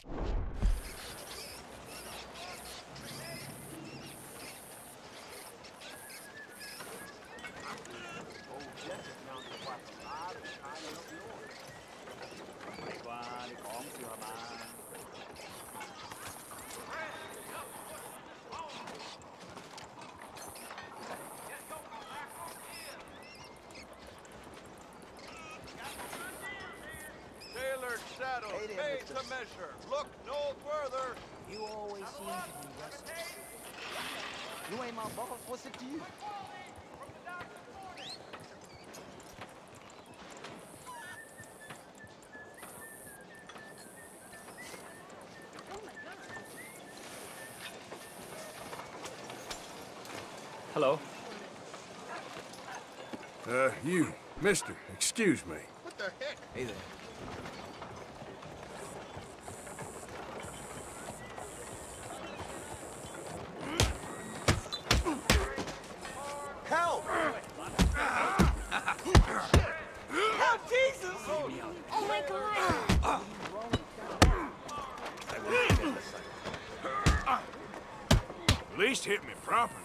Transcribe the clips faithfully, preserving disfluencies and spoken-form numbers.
Shadow, hey there, made mister. to measure. Look no further. You always seem to be restless. You ain't my boss. What's it to you? Hello. Uh, you, mister, excuse me. What the heck? Hey there. Help! Help, Jesus! Oh my God! At least hit me properly.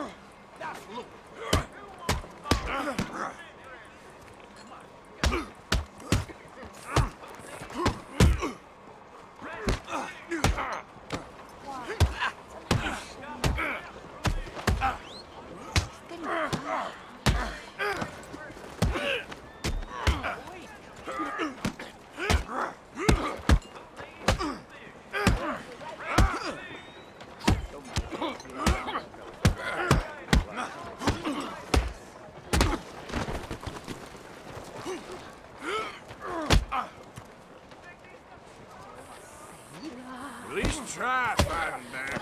At least try fighting back.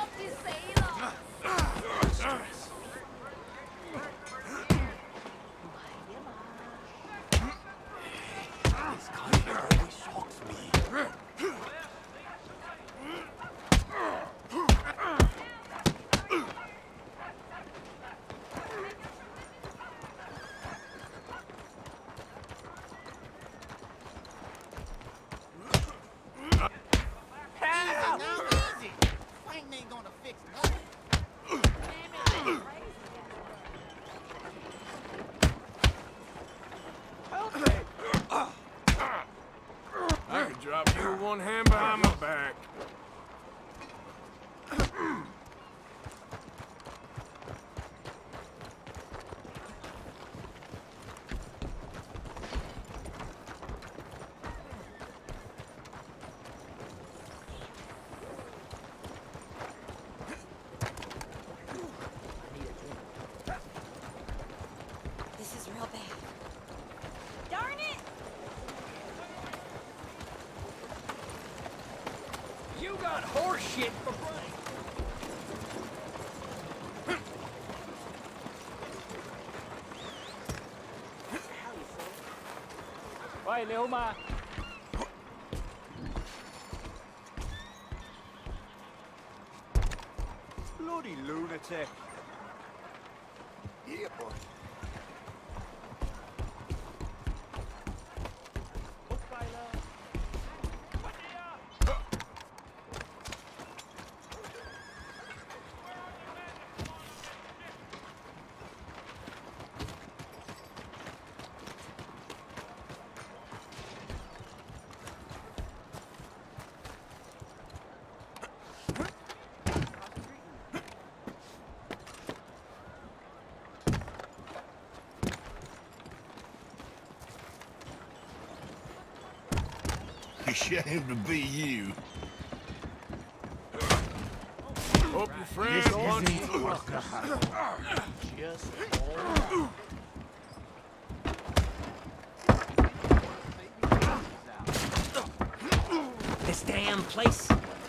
This country always shocks me. I could drop you with one hand behind my back. This is real bad. Darn it! You got horse shit for brain. Quay liễu mà. Bloody lunatic. Yeah, boy. Ashamed to be you. Hope your friend wants you. Just This damn place.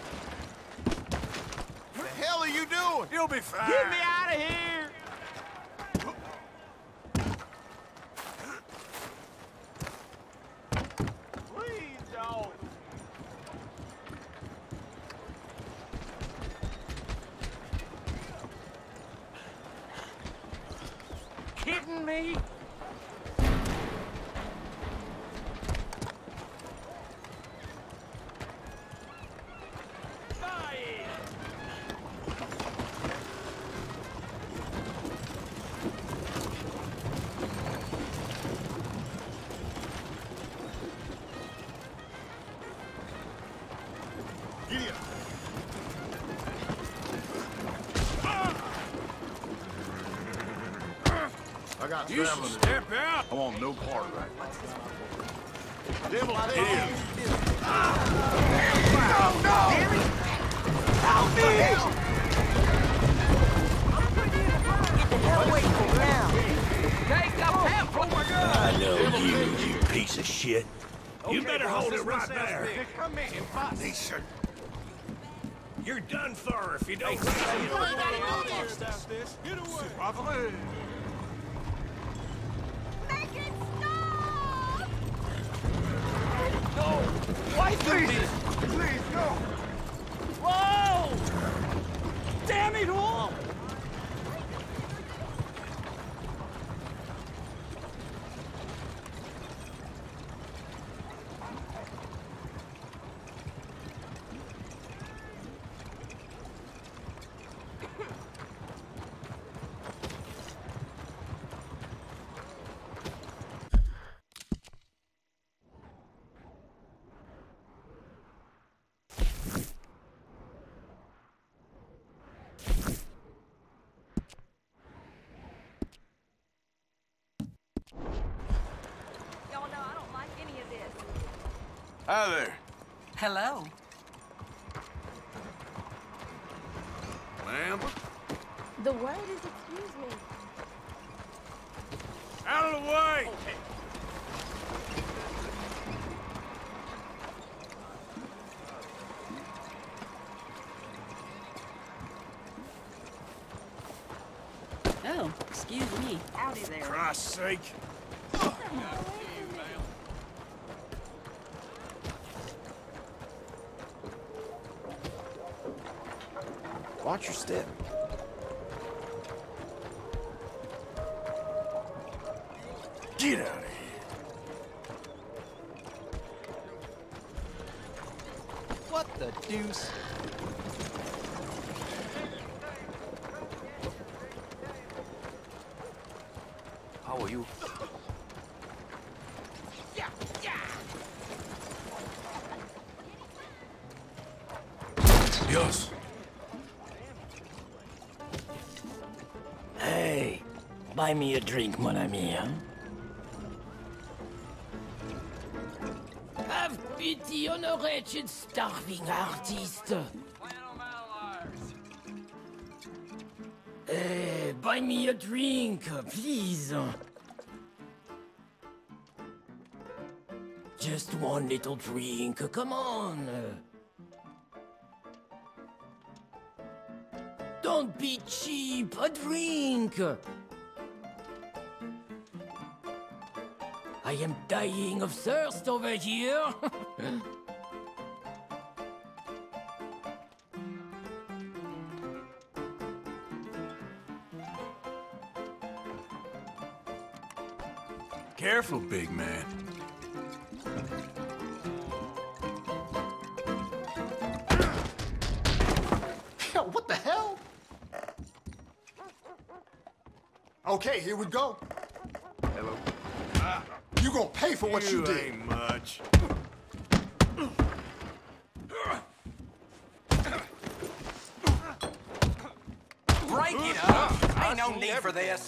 The hell are you doing? You'll be fine. Get me out of here! Please don't. Kidding me? got You should traveling. step out. I want no part of that. Devil, I didn't Here. No, no! Help me! Get the hell away from me now. Take the pamphlet! Oh my God! I know you, you piece of shit. You better hold it right there. Come in and fight. Decent. You're done for if you don't. Get away! Make it stop! No! Why Please, this? please, no! Whoa! Damn it all! Y'all know I don't like any of this. Hi there. Hello. Ma'am. The word is excuse me. Out of the way! Oh, excuse me. Howdy there. Christ's sake. Watch your step. Get out of here. What the deuce? How are you? Yes. Hey, buy me a drink, mon ami, hein? Have pity on a wretched, starving artist. Hey, buy me a drink, please. Just one little drink, come on. Don't be cheap, a drink. I am dying of thirst over here. Careful, big man. Yo, what the hell? Okay, here we go. Hello. You gonna pay for what you, You did. ain't much. Break it up! Ain't no need for this.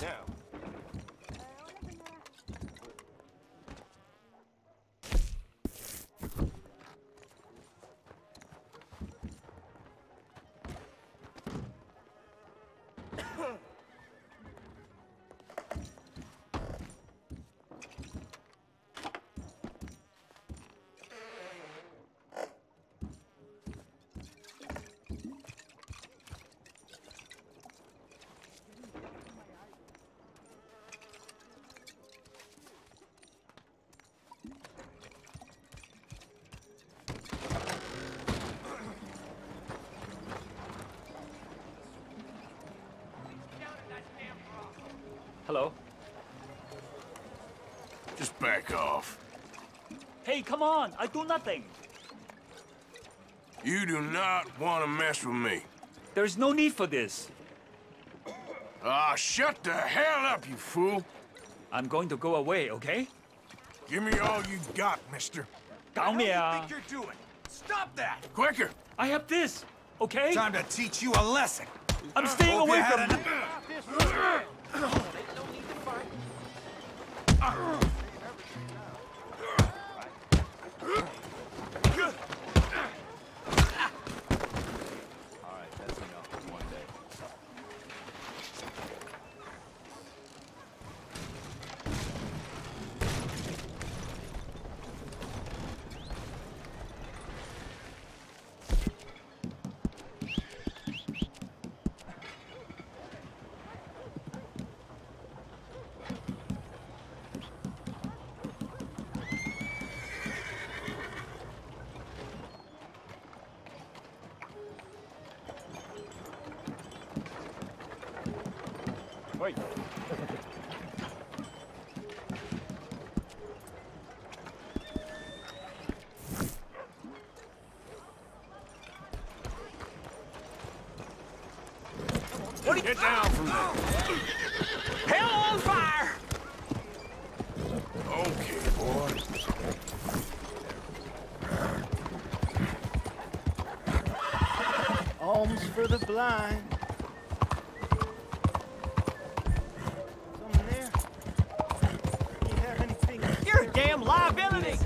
Hello? Just back off. Hey, come on! I do nothing! You do not want to mess with me. There's no need for this. Ah, shut the hell up, you fool. I'm going to go away, okay? Give me all you got, mister. Down here. What do you think you're doing? Stop that! Quicker. I have this, okay? Time to teach you a lesson. I'm staying Hope you away had from... enough. Wait. Get down from there. Hell on fire! Okay, boy. Alms for the blind. Something there? Do you have anything? You're a damn liability!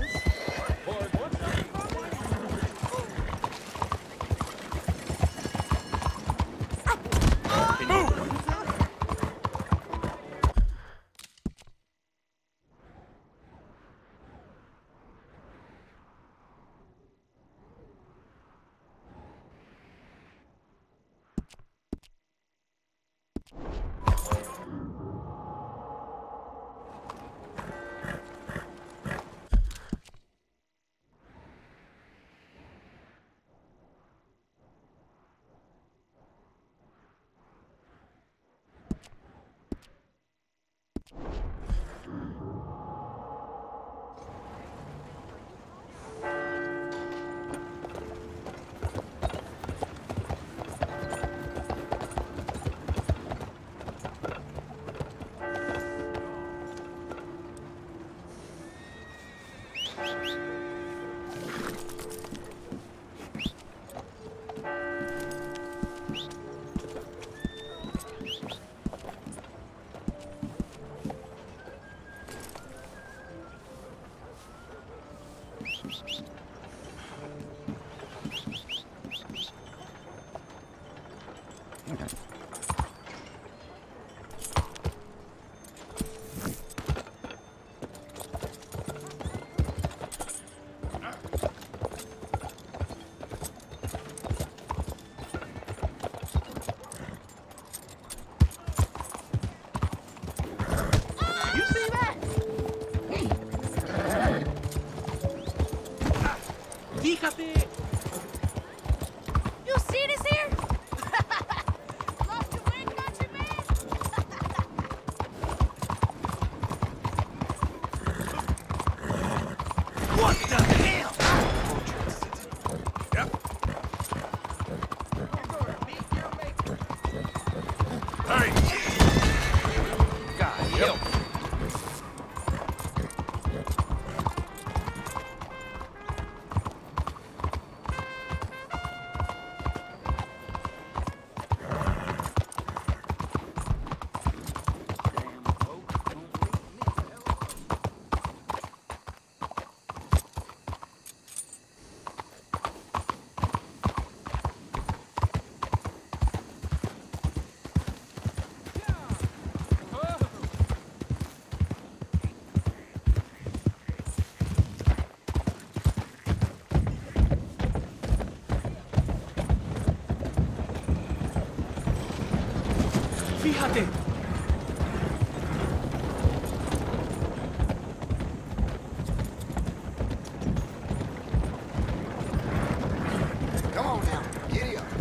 Fíjate! You see this here? Lost your way, countryman? What the hell? Yep. Hey! God help. Fíjate. Come on now, giddy up.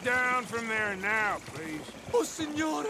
down from there now, please. Oh, signore!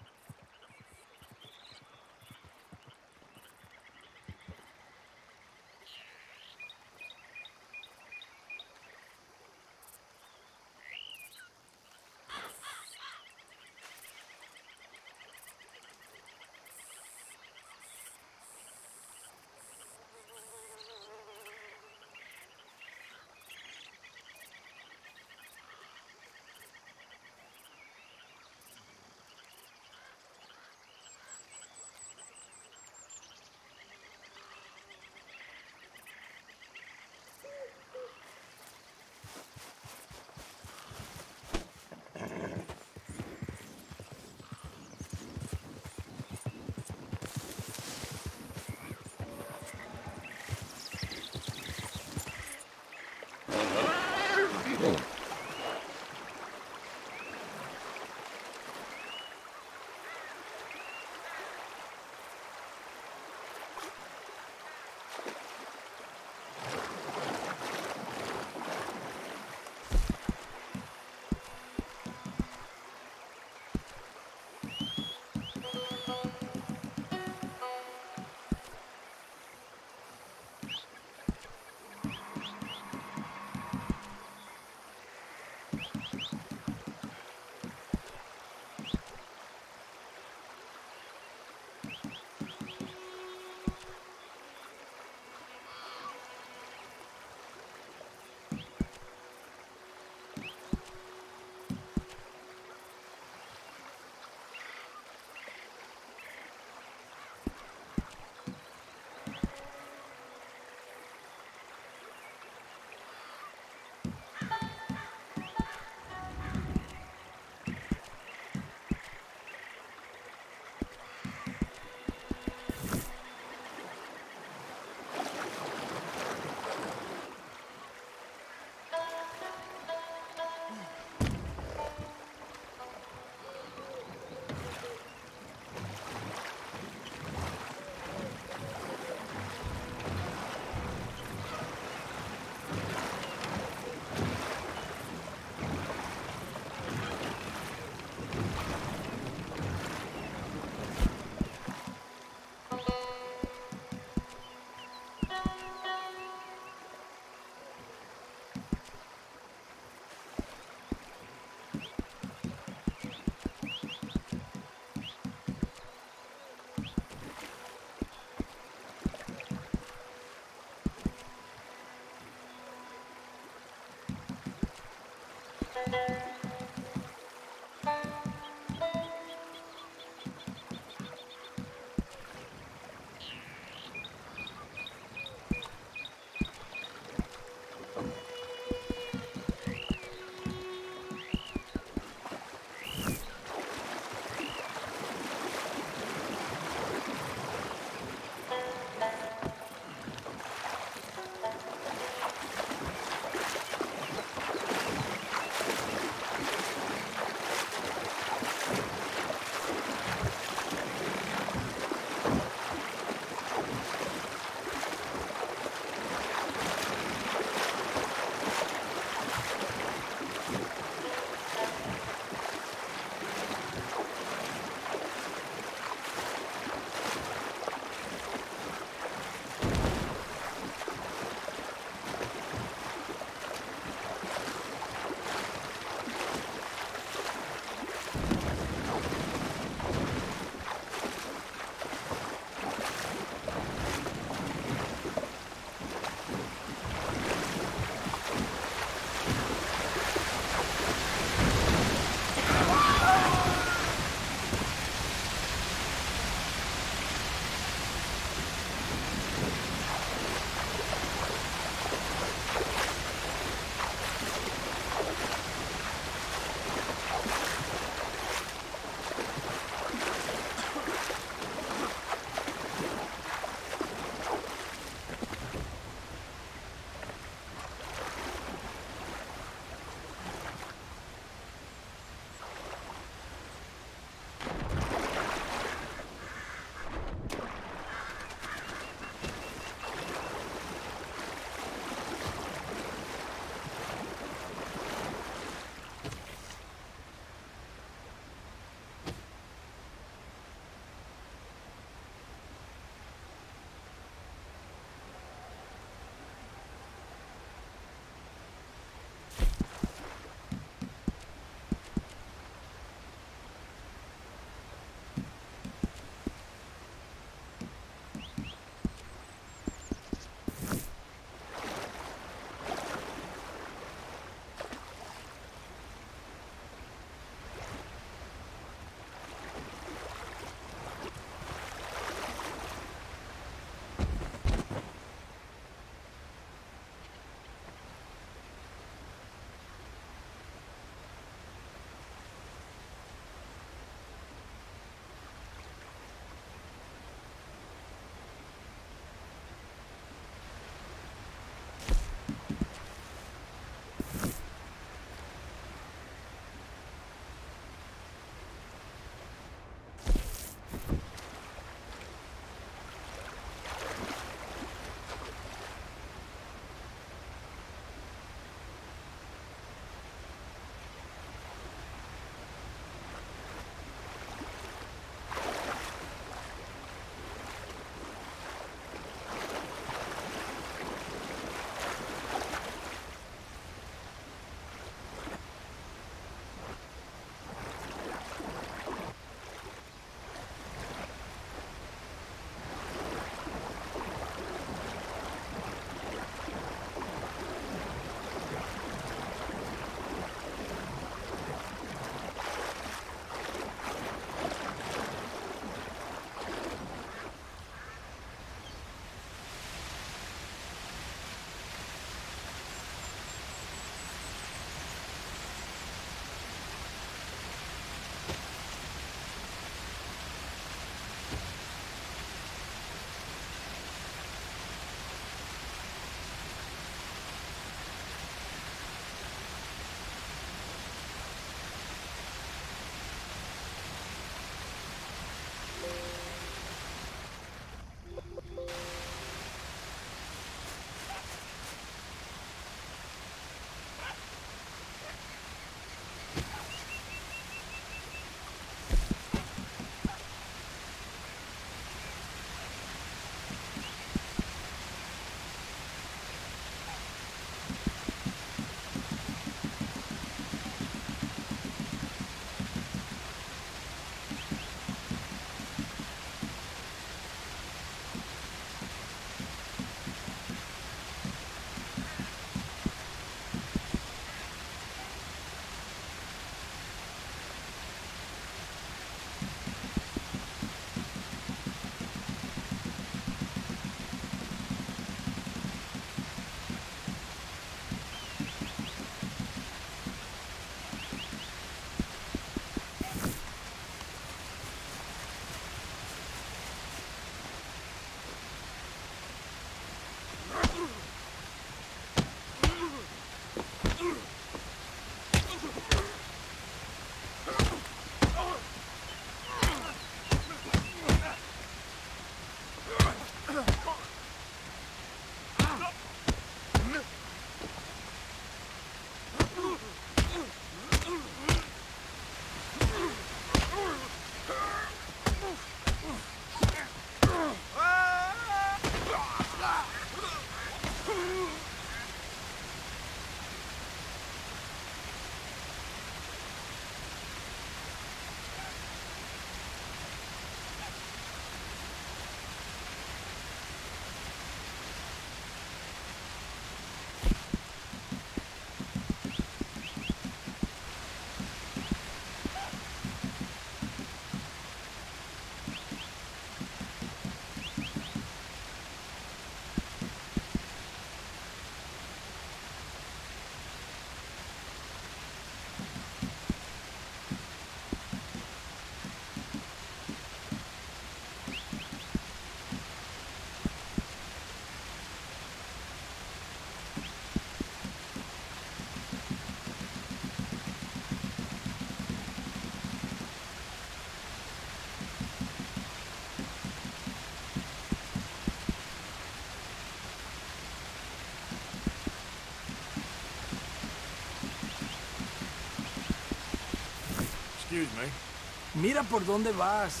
Excuse me. Mira por dónde vas.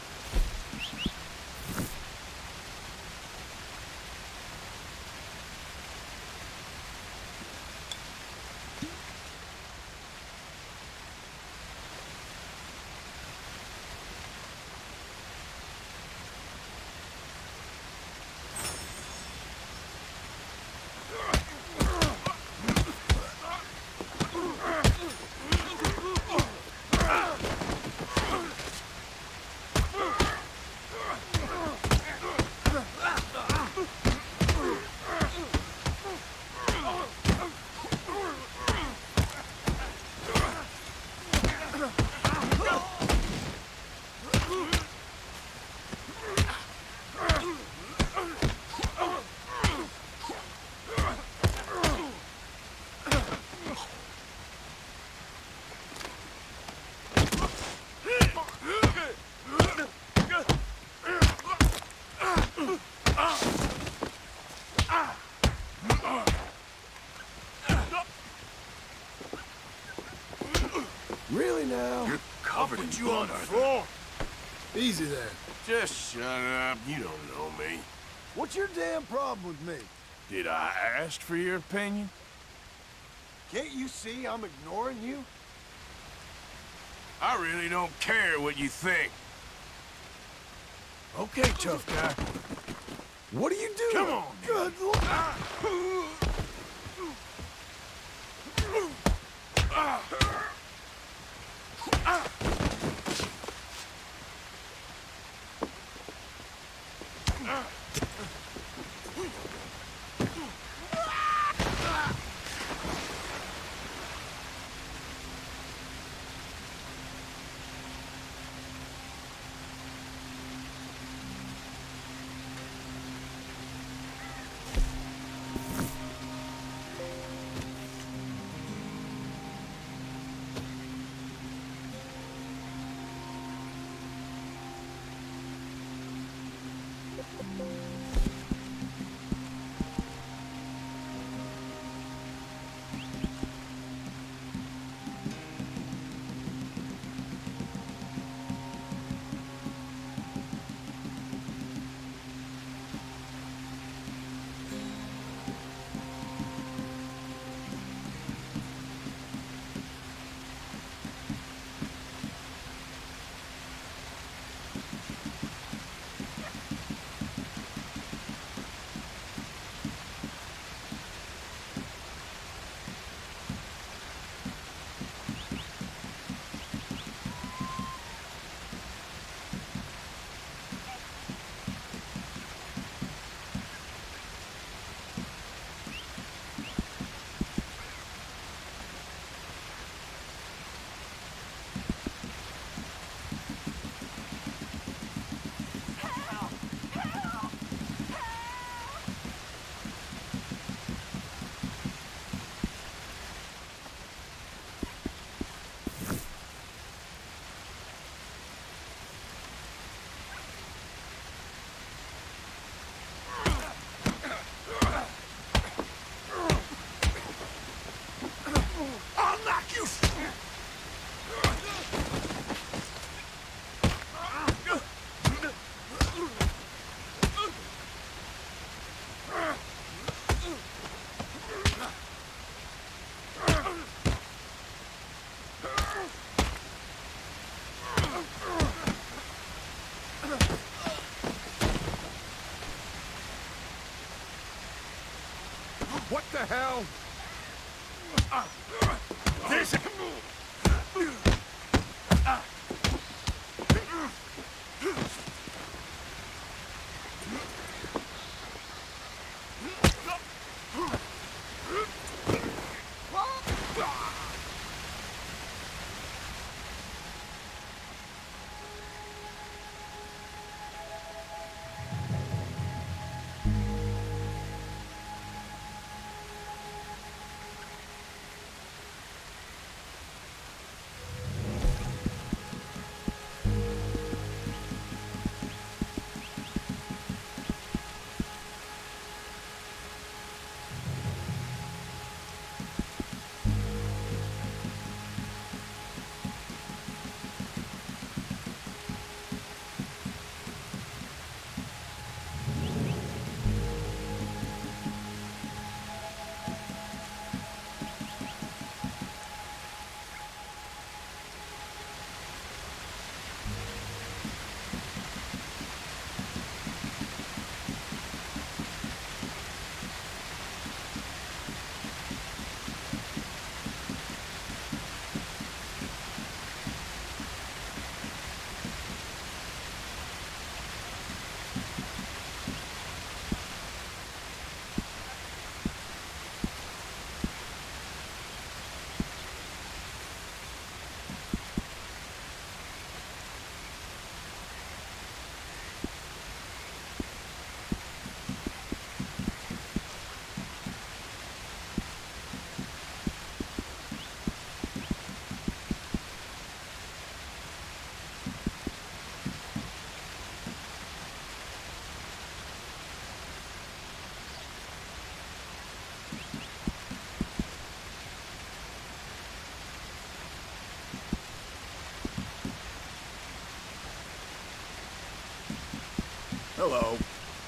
Really now? You're covered in You on blood, the Arthur. floor? Easy there. Just shut up. You don't know me. What's your damn problem with me? Did I ask for your opinion? Can't you see I'm ignoring you? I really don't care what you think. Okay, tough guy. What are you doing? Come on. Good Lord. What the hell? This... Hello.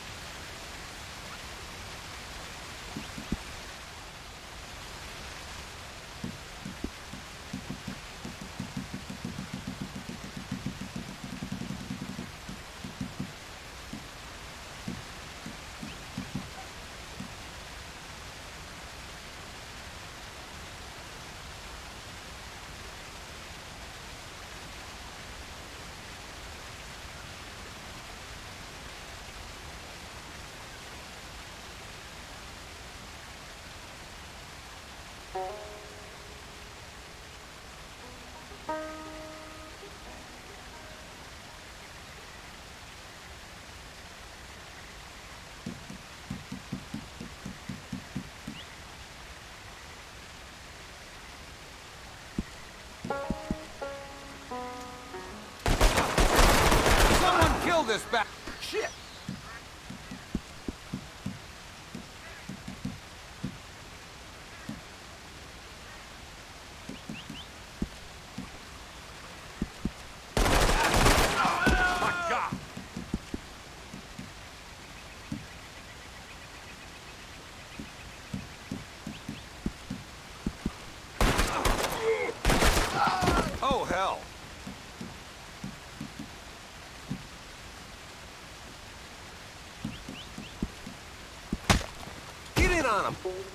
Someone kill this ba- Shit! Oh, hell. Get in on him.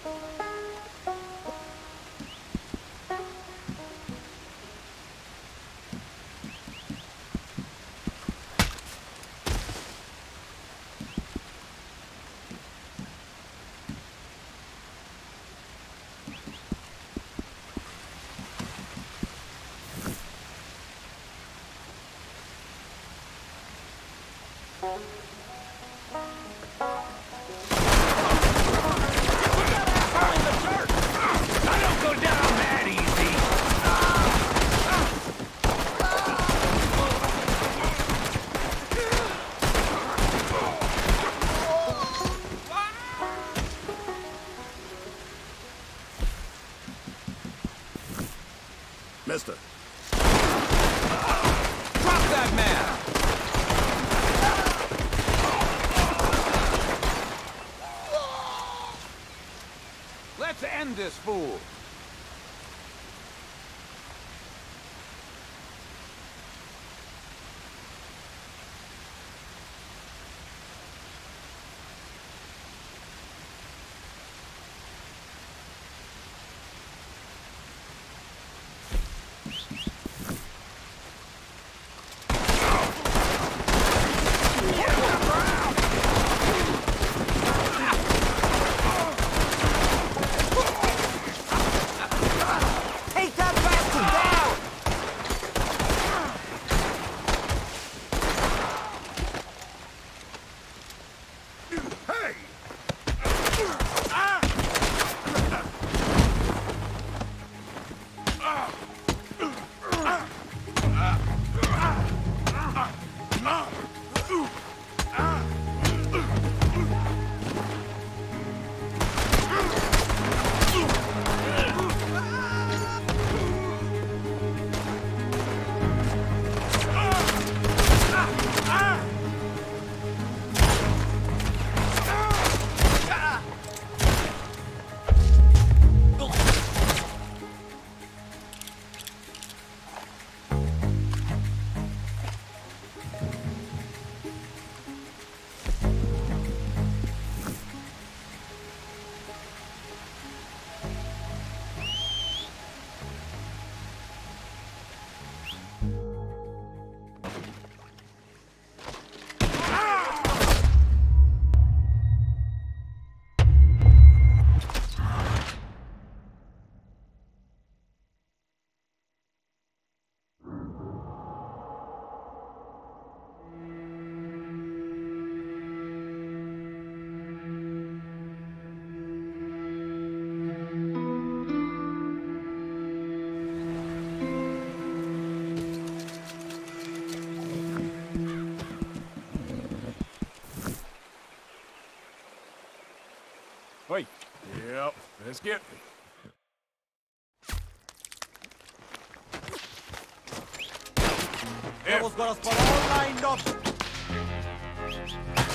I don't go down that easy. Mister. Drop that man! Let's end this fool! Take that bastard down! Hey! Wait. Yep. Let's get. Devil's got us all lined up.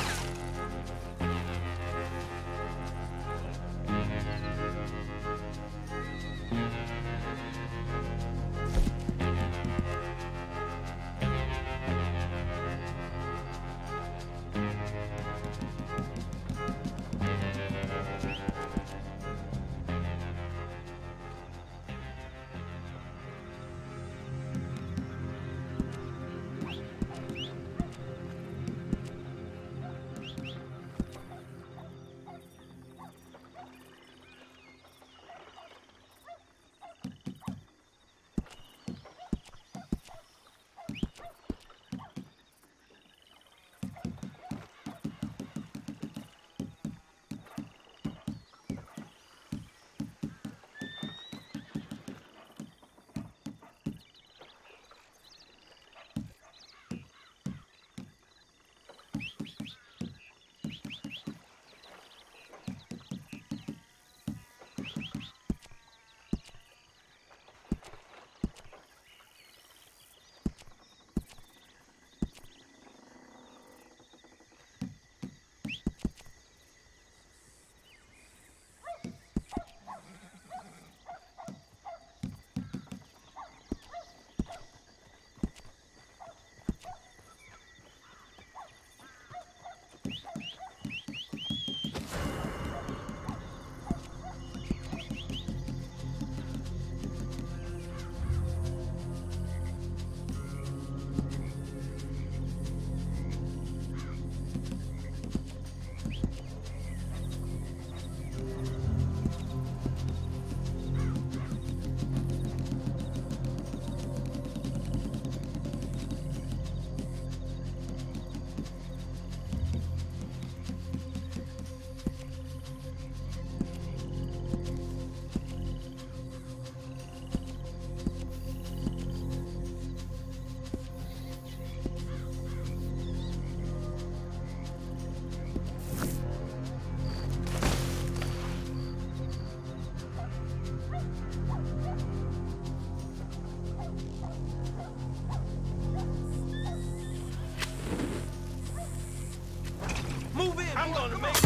I'm gonna make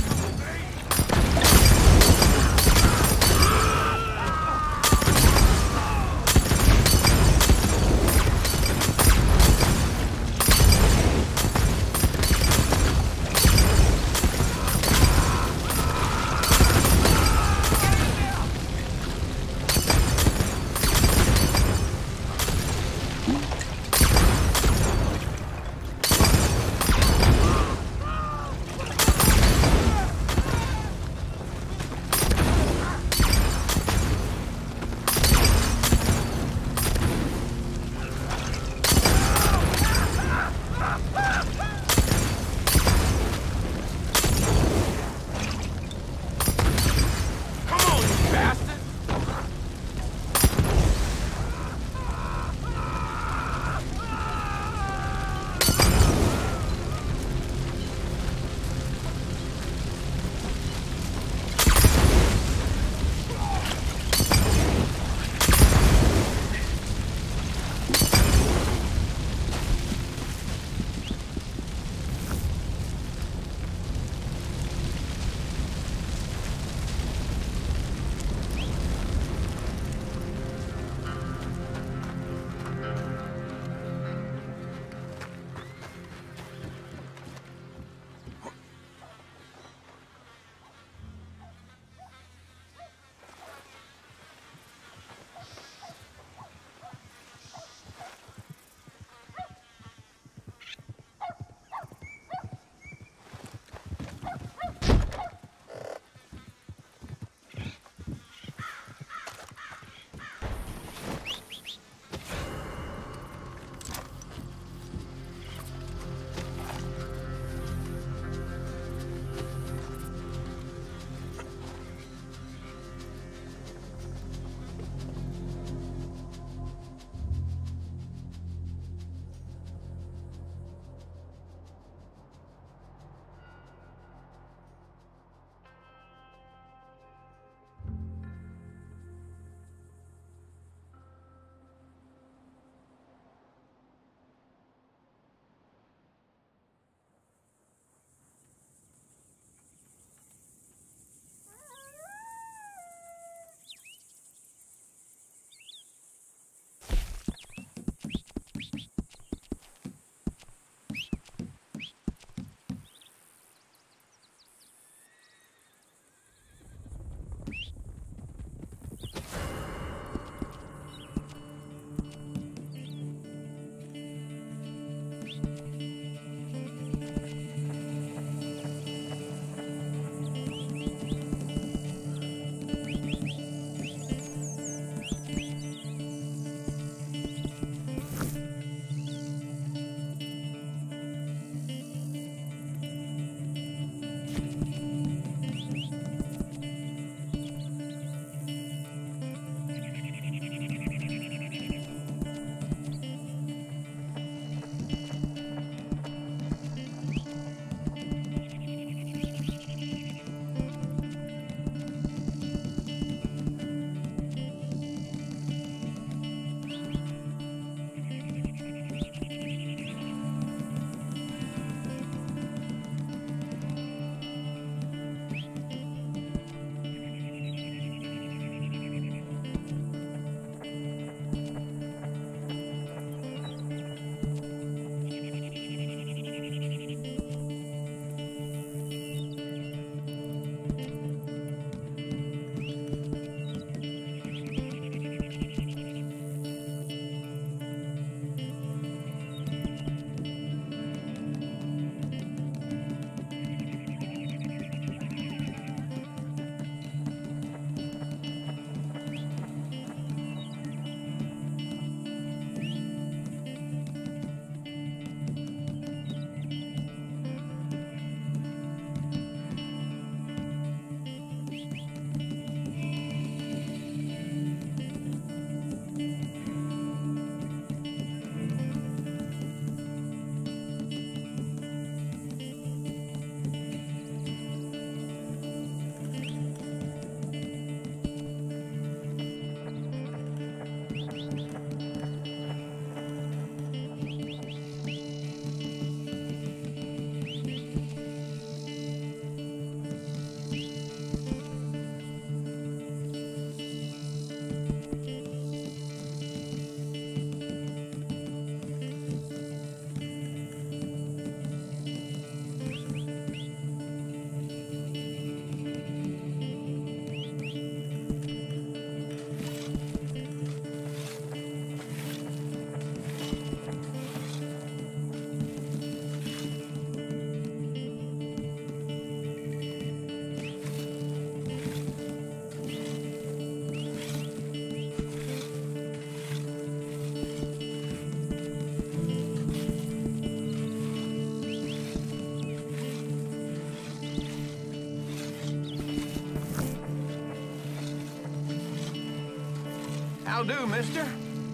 That'll do, mister.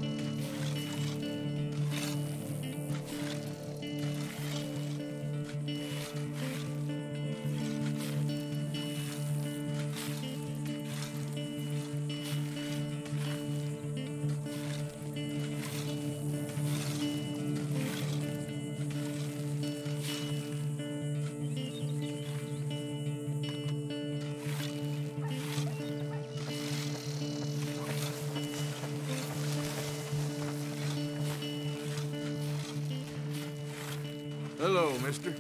Hello, mister.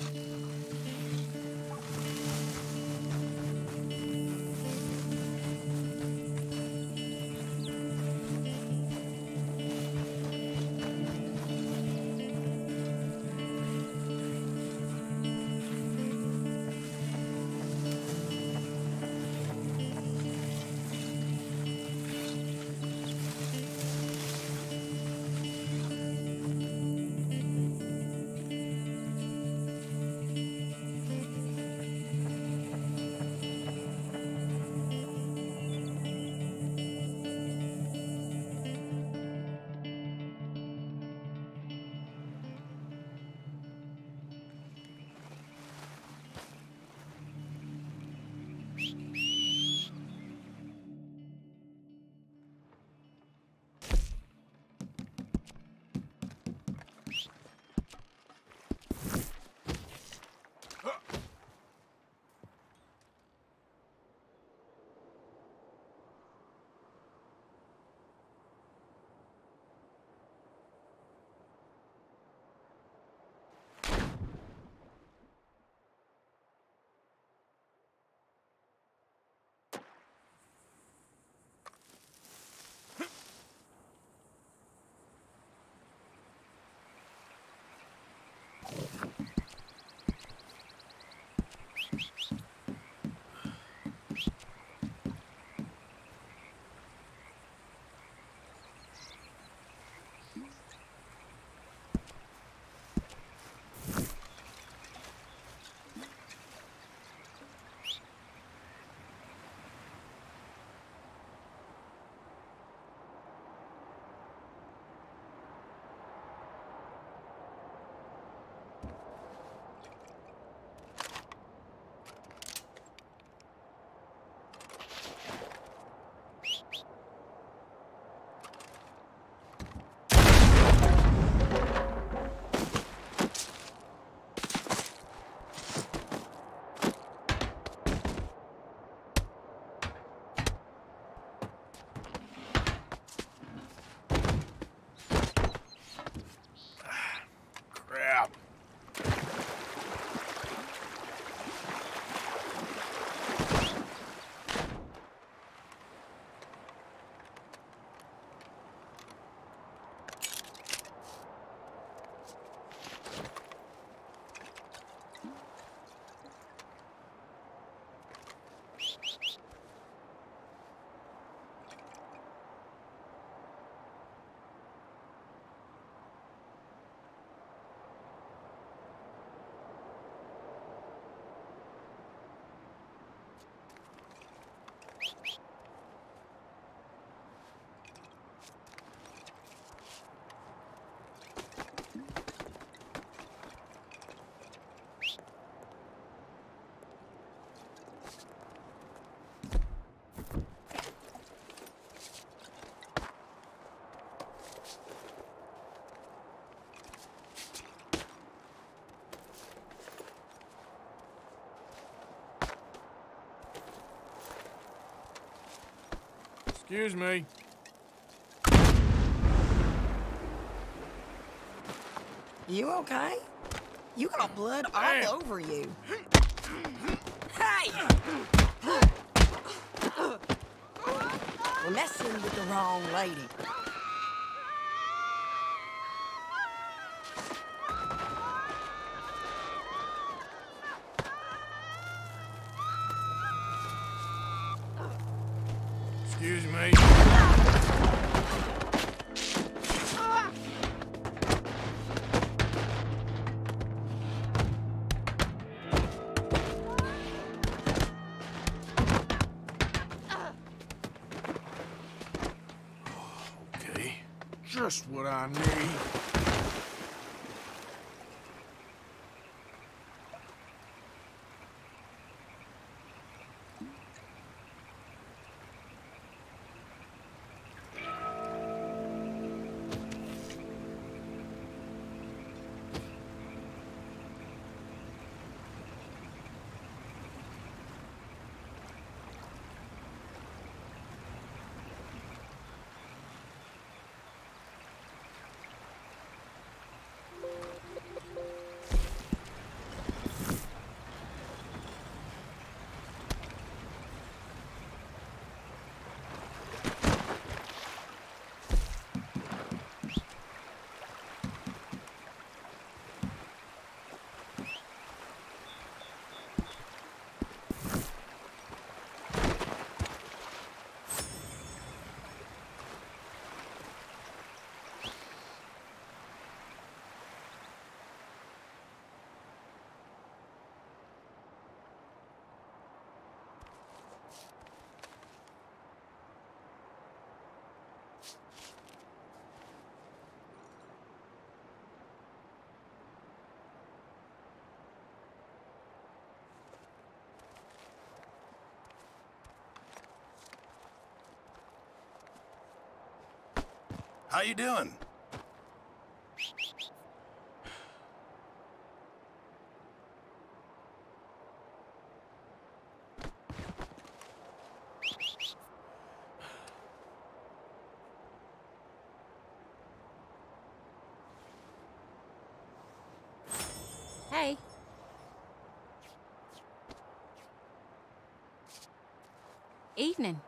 Excuse me. You okay? You got blood all Damn. over you. Hey! We're messing with the wrong lady. Excuse me. Just what I need. How you doing? Hey. Evening.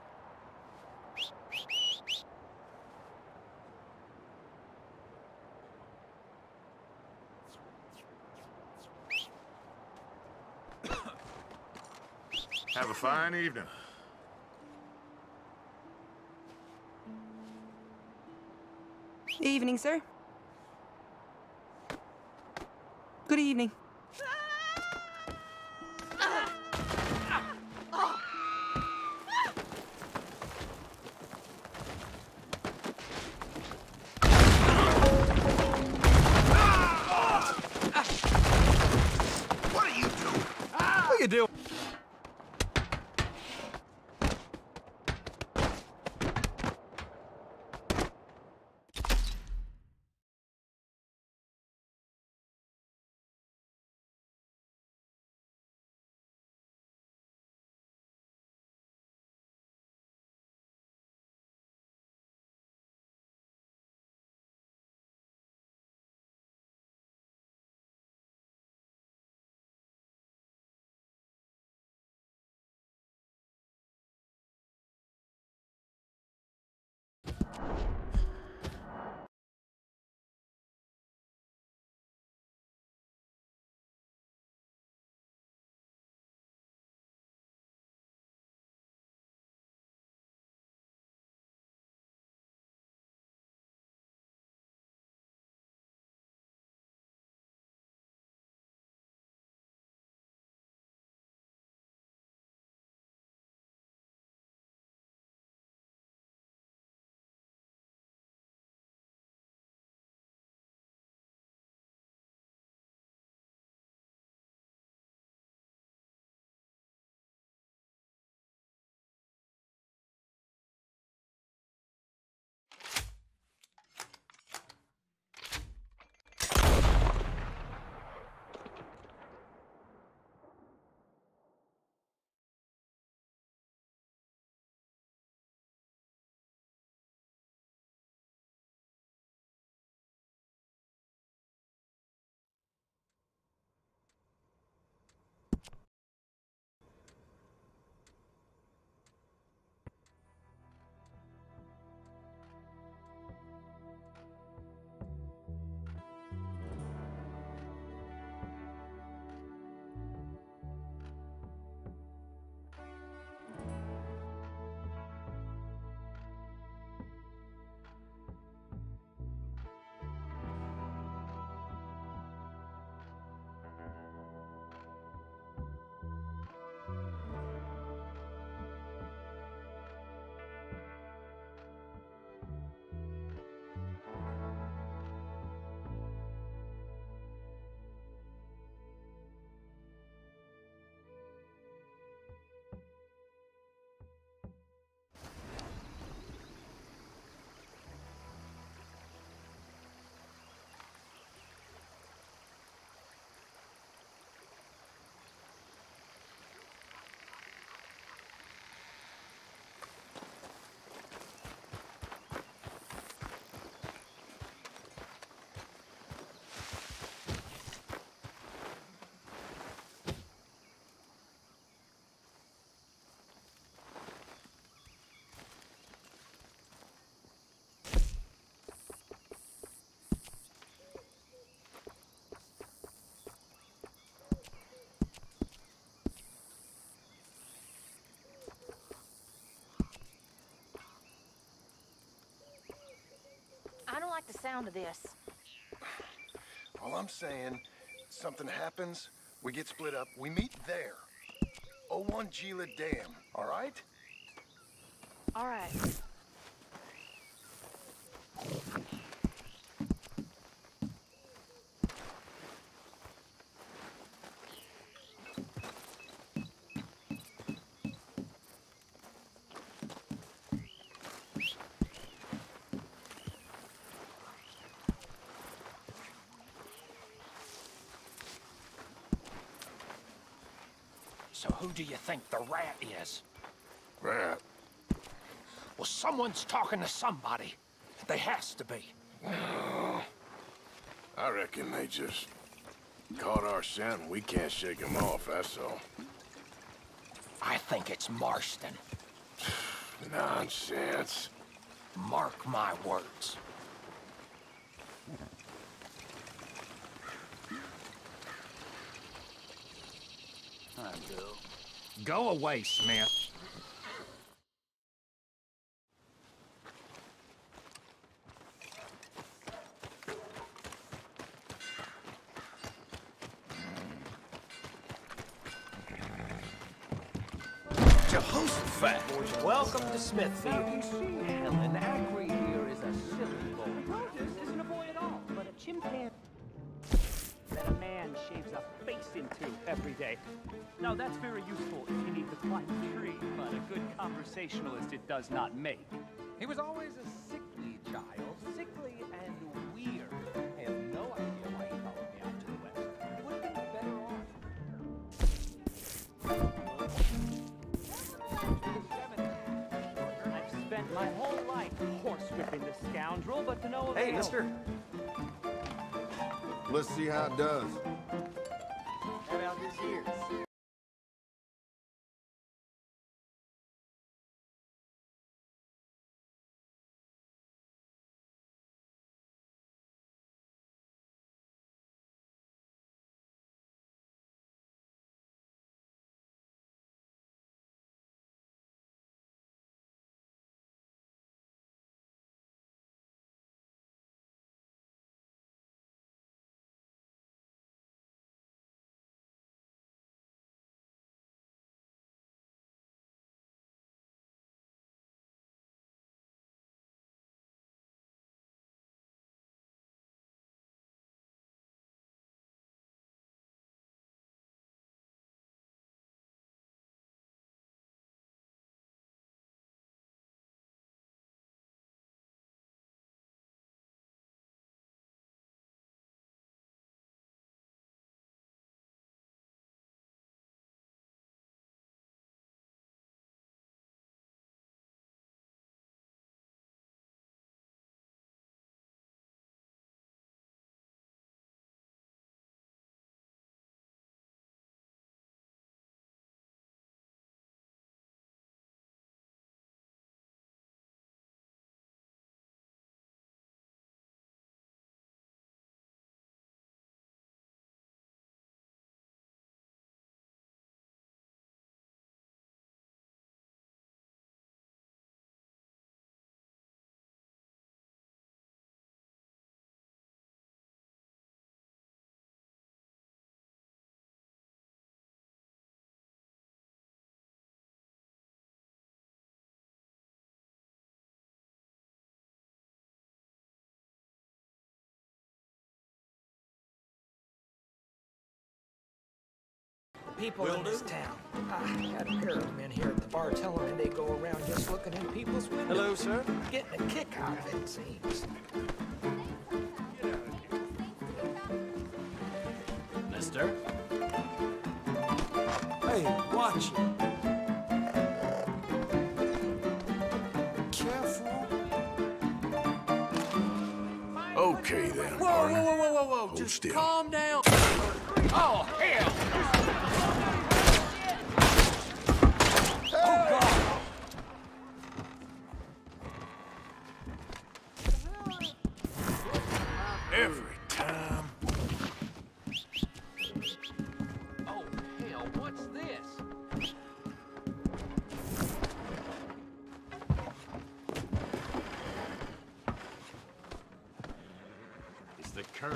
Have a fine evening. Evening, sir. Good evening. What are you doing? What you doing? sound of this. All I'm saying, something happens, we get split up, we meet there. oh one Gila Dam, all right? All right. So who do you think the rat is? Rat? Well, someone's talking to somebody. They has to be. No. I reckon they just caught our scent and we can't shake them off, that's all. I think it's Marston. Nonsense. Mark my words. Go away, Smith. Jehoshaphat! Welcome to Smithfield. Now, you see, Helen, Acri here is a silly boy. Rogers isn't a boy at all, but a chimpanzee that a man shaves a face into every day. Now, that's very useful if you need to climb a tree, but a good conversationalist it does not make. He was always a sickly child, sickly and weird. I have no idea why he followed me out to the west. He would have been better off. I've spent my whole life horsewhipping this scoundrel, but to no avail. Hey, mister. Let's see how it does. How about this here? People in this town. I had a pair of them in here at the bar telling me they go around just looking in people's windows. Hello, sir. Getting a kick out of it, it seems. Mister? Hey, watch it. Careful. Okay then, Whoa, partner. whoa, whoa, whoa, whoa, whoa. Hold Just still. calm down. Oh, hell! Oh, God. Every time. Oh, hell, what's this? curse.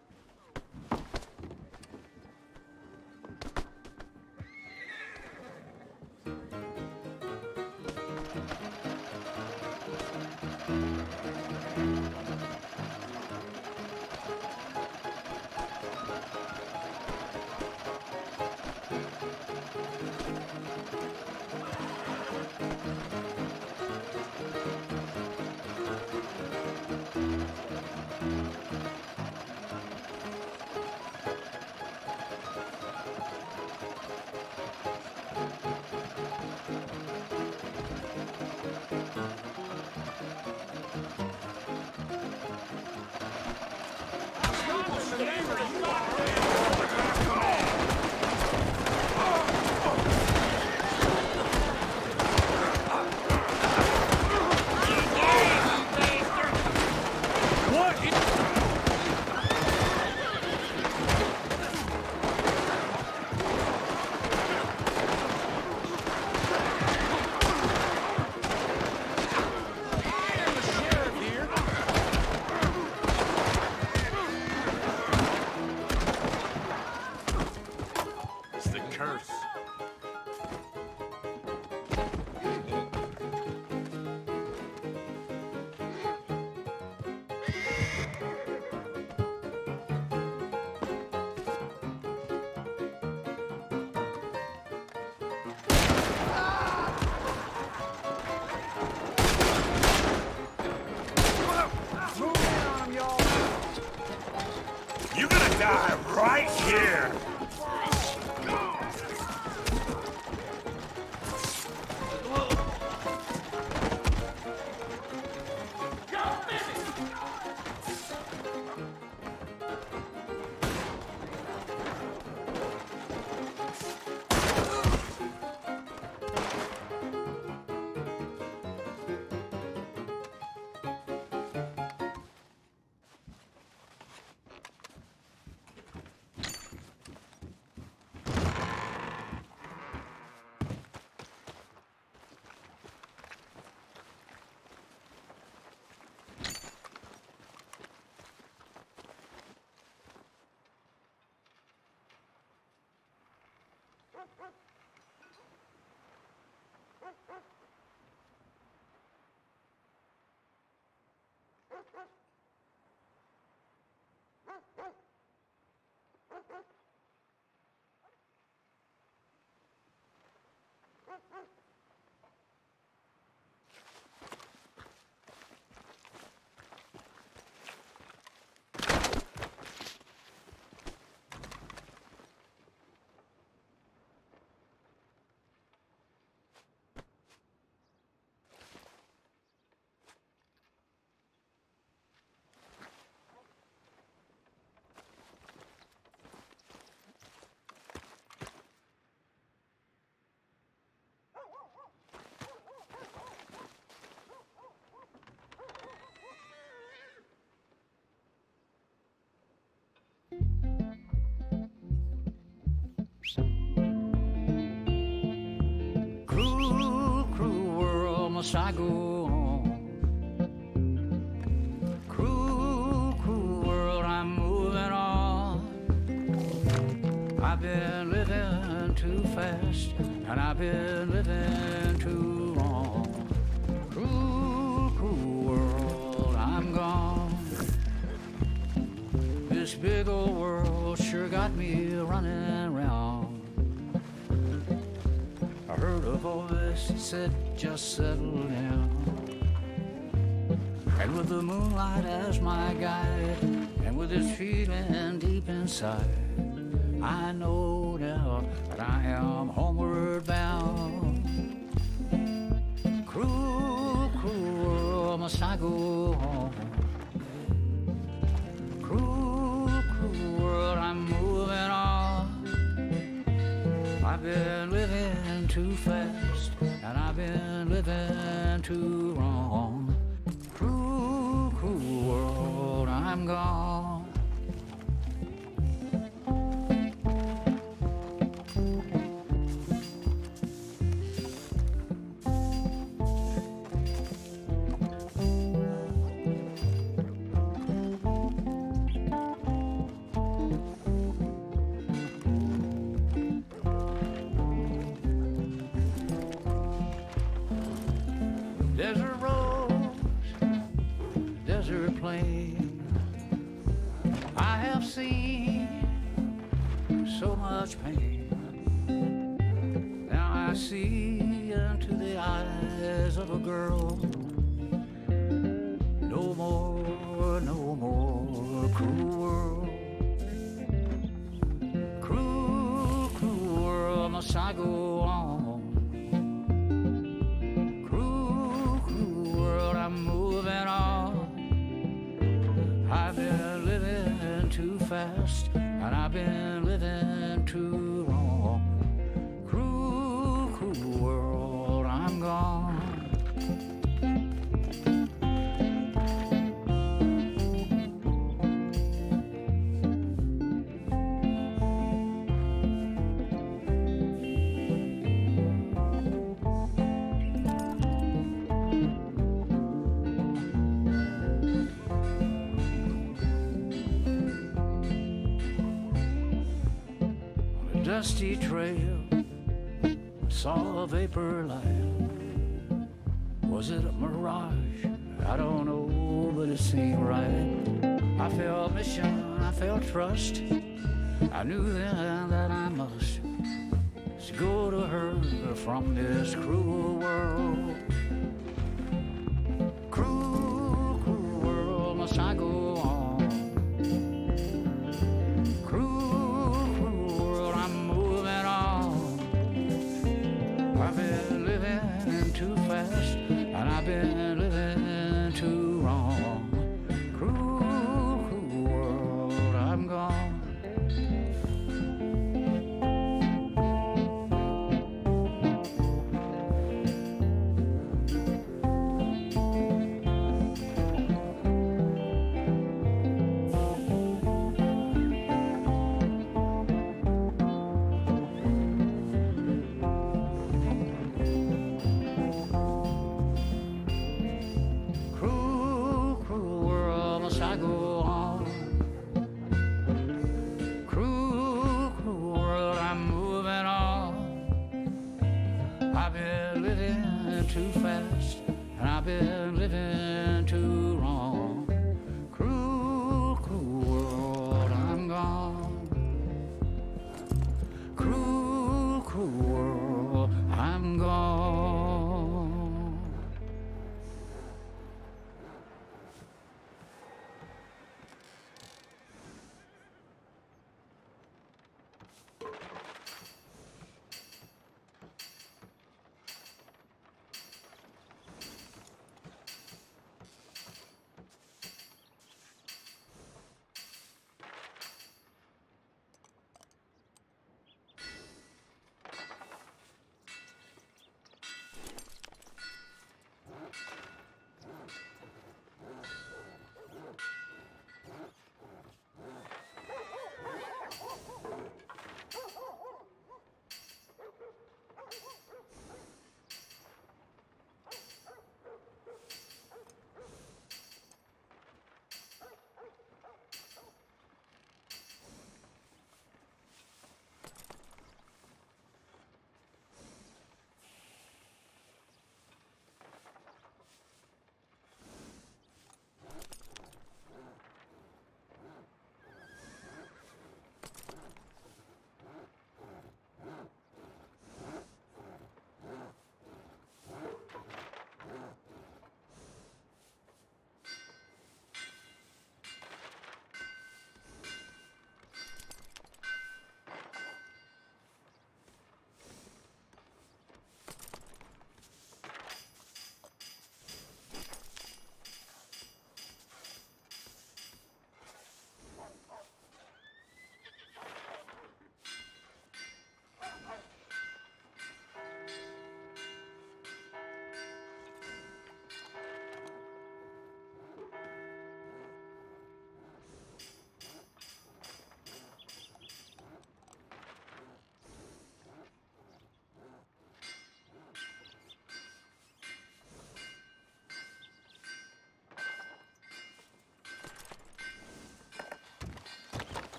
Right here! Cruel, cruel world, must I go on? Cruel, cruel world, I'm moving on. I've been living too fast, and I've been living too long. Cruel, cruel world, I'm gone. This big old world sure got me running around. I heard a voice that said, just settle down. And with the moonlight as my guide, and with this feeling deep inside, I know now that I am homeward bound. Cruel, cruel world, must I go home? Cruel, cruel world, I'm moving on. I've been living too fast, and I've been living too wrong. Cruel, cruel world, I'm gone. desert roads, desert plain. I have seen so much pain. Now I see into the eyes of a girl. No more, no more cruel world. Cruel, cruel world, must I go on? Cruel, cruel world, I'm moving on. I've been living too fast, and I've been living too long. Cruel, cruel world, I'm gone. Dusty trail, saw a vapor light. Was it a mirage? I don't know, but it seemed right. I felt mission, I felt trust. I knew then that I must go to her from this cruel world. Cruel, cruel world, must I go on? I've been living too fast, and I've been living too wrong. Cruel, cruel world, I'm gone. Too fast, and I've been living too wrong. Cruel, cruel world, I'm gone. Cruel, cruel world, I'm gone.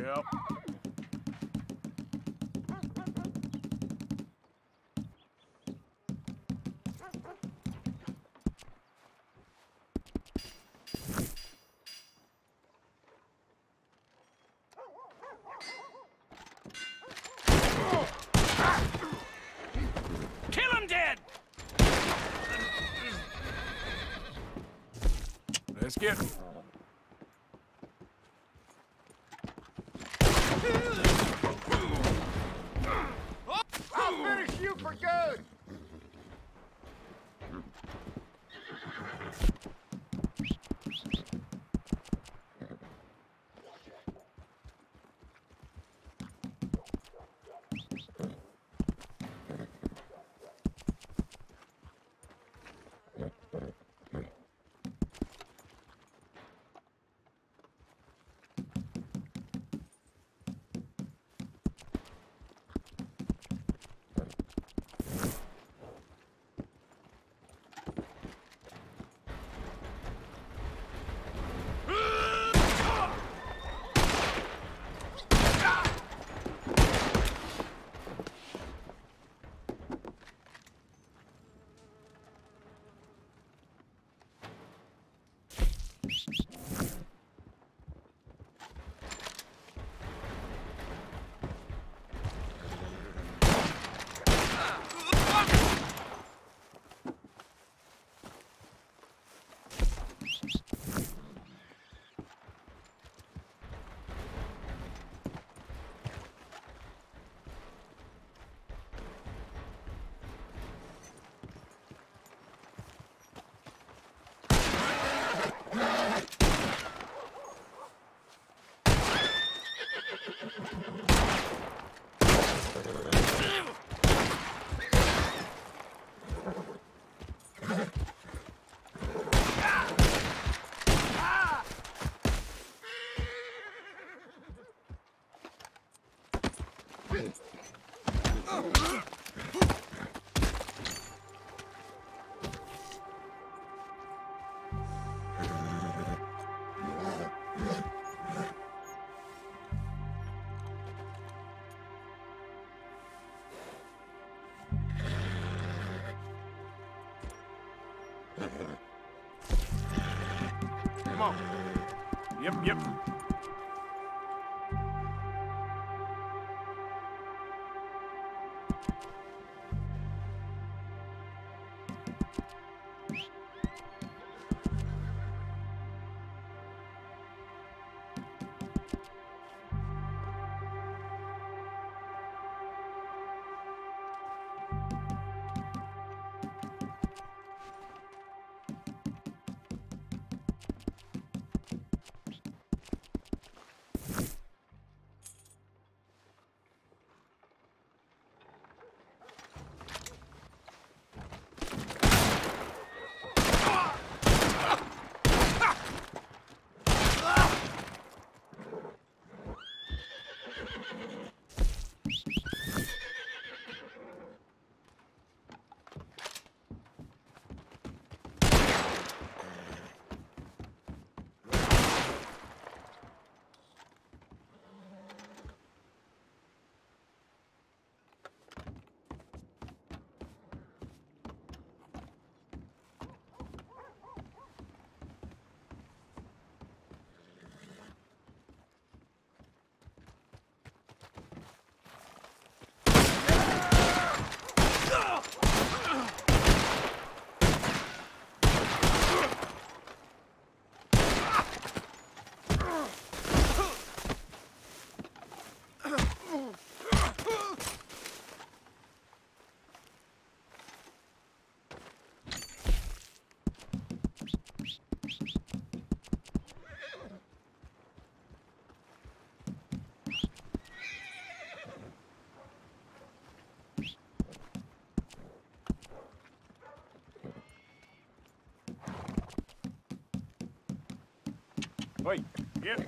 Yep. Kill him dead! Let's get him. I'll finish you for good! Come on. Yep, yep. Wait, yeah.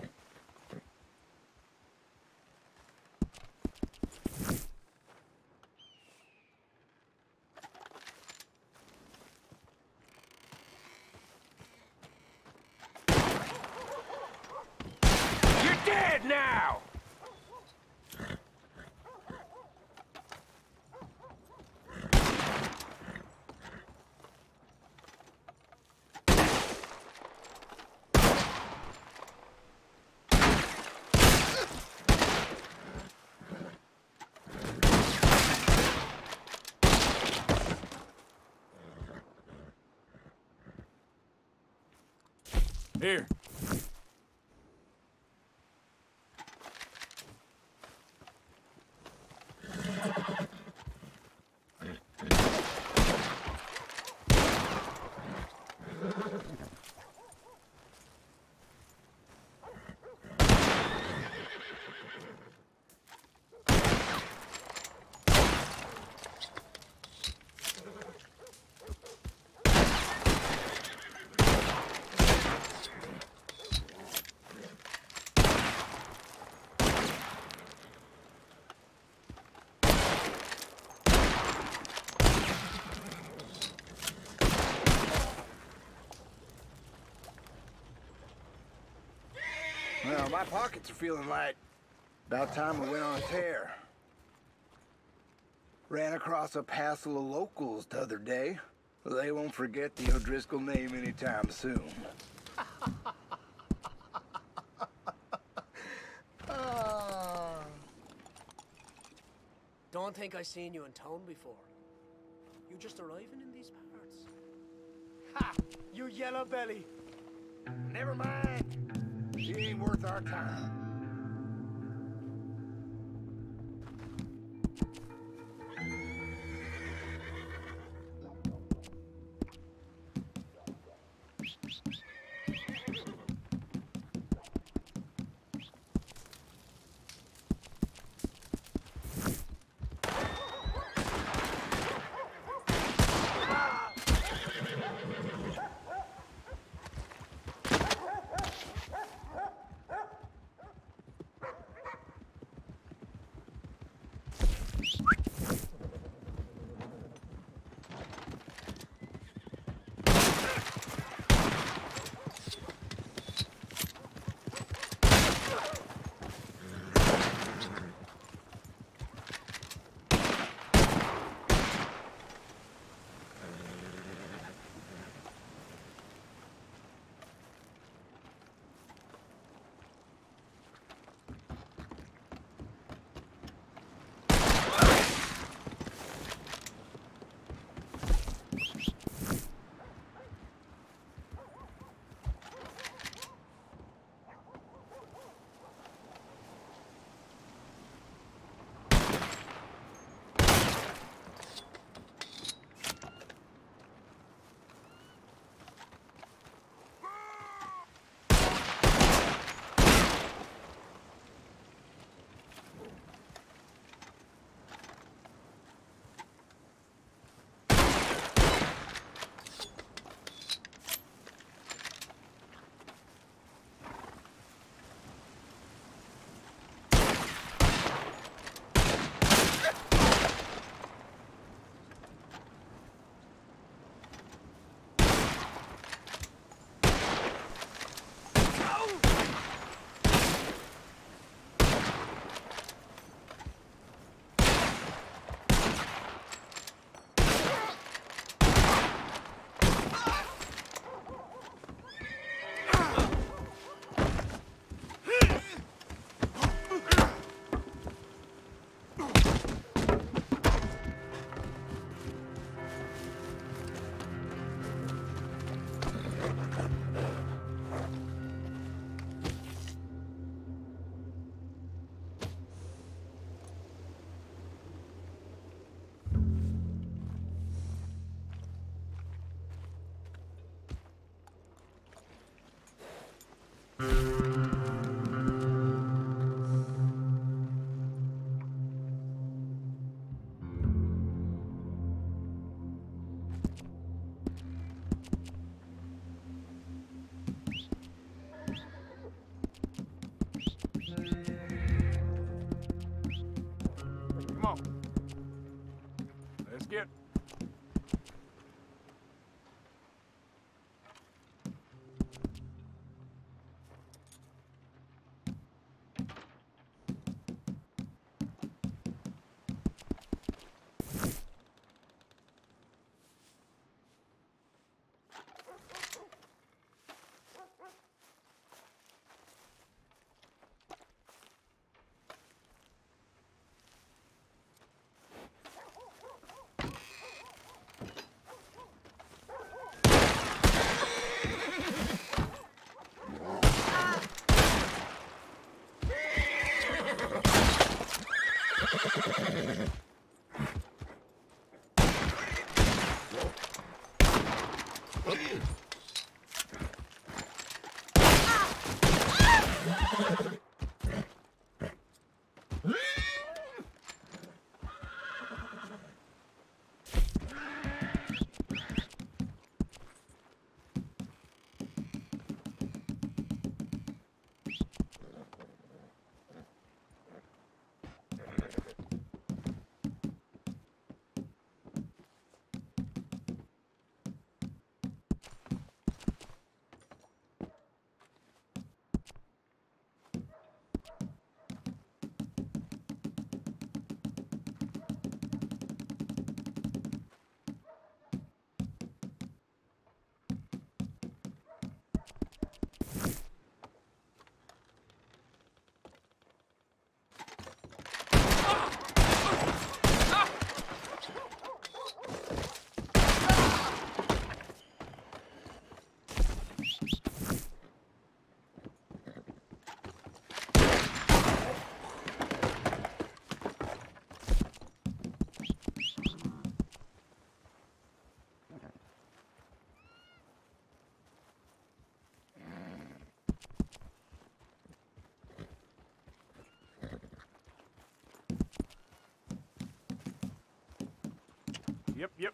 You're dead now! Here. Well, my pockets are feeling light. About time we went on a tear. Ran across a passel of locals the other day. They won't forget the O'Driscoll name anytime soon. uh... Don't think I seen you in town before. You just arriving in these parts? Ha! You yellow belly! Never mind. She ain't worth our time. Get. Yep, yep.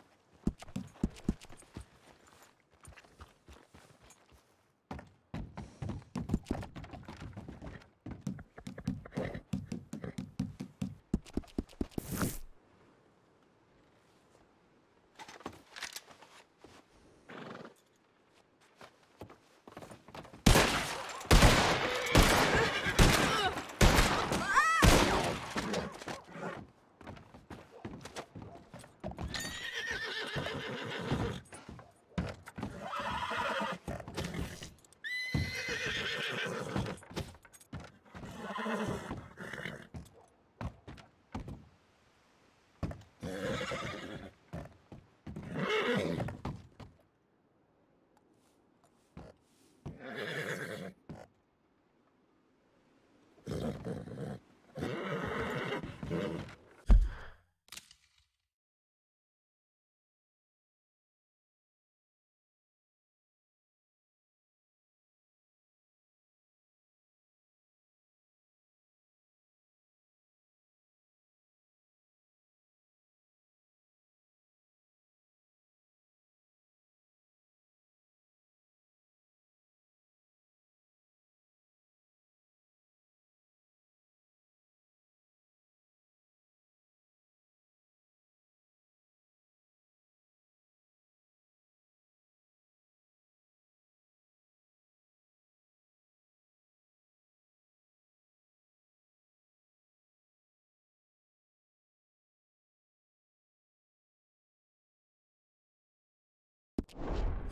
You